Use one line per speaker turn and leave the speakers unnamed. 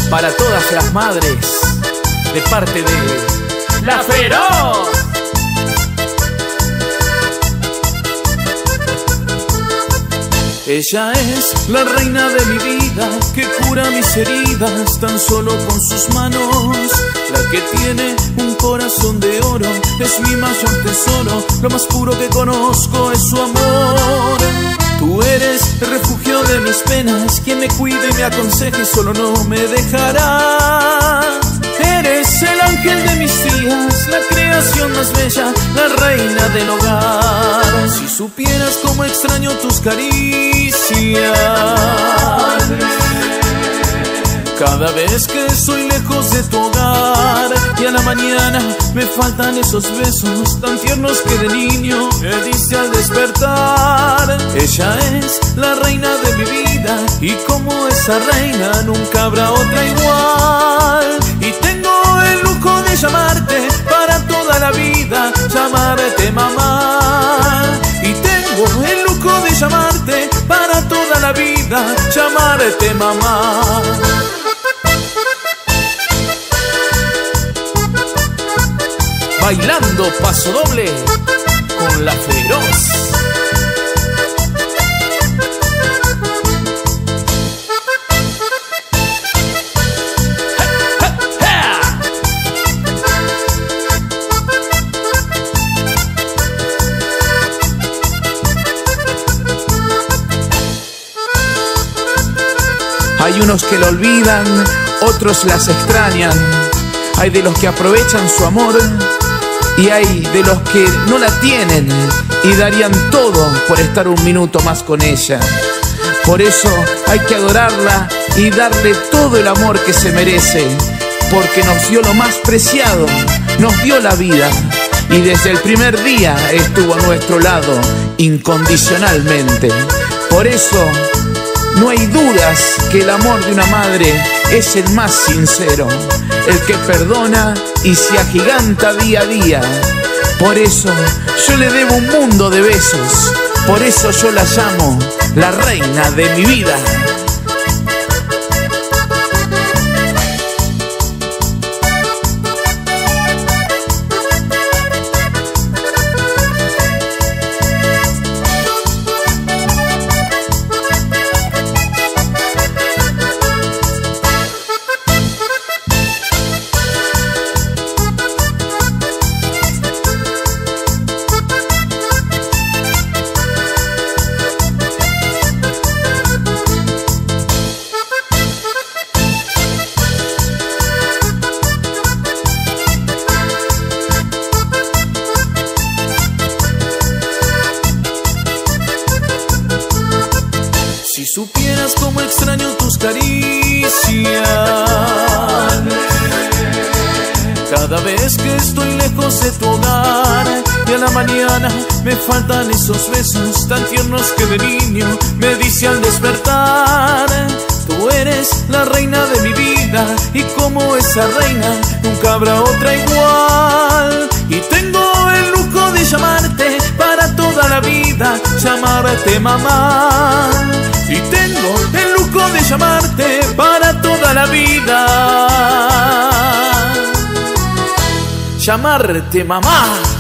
para todas las madres, de parte de La Feroz. Ella es la reina de mi vida, que cura mis heridas tan solo con sus manos. La que tiene un corazón de oro, es mi mayor tesoro. Lo más puro que conozco es su amor. Tú eres el refugio de mis penas, quien me cuide y me aconseje, solo no me dejará. Eres el ángel de mis días, la creación más bella, la reina del hogar. Si supieras cómo extraño tus caricias, cada vez que estoy lejos de tu hogar, y a la mañana me faltan esos besos tan tiernos que de niño me diste al despertar. Ella es la reina de mi vida, y como esa reina nunca habrá otra igual. Y tengo el lujo de llamarte para toda la vida, llamarte mamá. Y tengo el lujo de llamarte para toda la vida, llamarte mamá. Bailando paso doble con La Feroz. Hay unos que la olvidan, otros las extrañan. Hay de los que aprovechan su amor, y hay de los que no la tienen y darían todo por estar un minuto más con ella. Por eso hay que adorarla y darle todo el amor que se merece, porque nos dio lo más preciado, nos dio la vida, y desde el primer día estuvo a nuestro lado incondicionalmente. Por eso no hay dudas que el amor de una madre es el más sincero, el que perdona y se agiganta día a día. Por eso yo le debo un mundo de besos, por eso yo la llamo la reina de mi vida. Si supieras cómo extraño tus caricias, cada vez que estoy lejos de tu hogar, y a la mañana me faltan esos besos tan tiernos que de niño me diste al despertar. Tú eres la reina de mi vida, y como esa reina nunca habrá otra igual. Y tengo el lujo de llamarte para toda la vida, llamarte mamá. Y tengo el lujo de llamarte para toda la vida, llamarte mamá.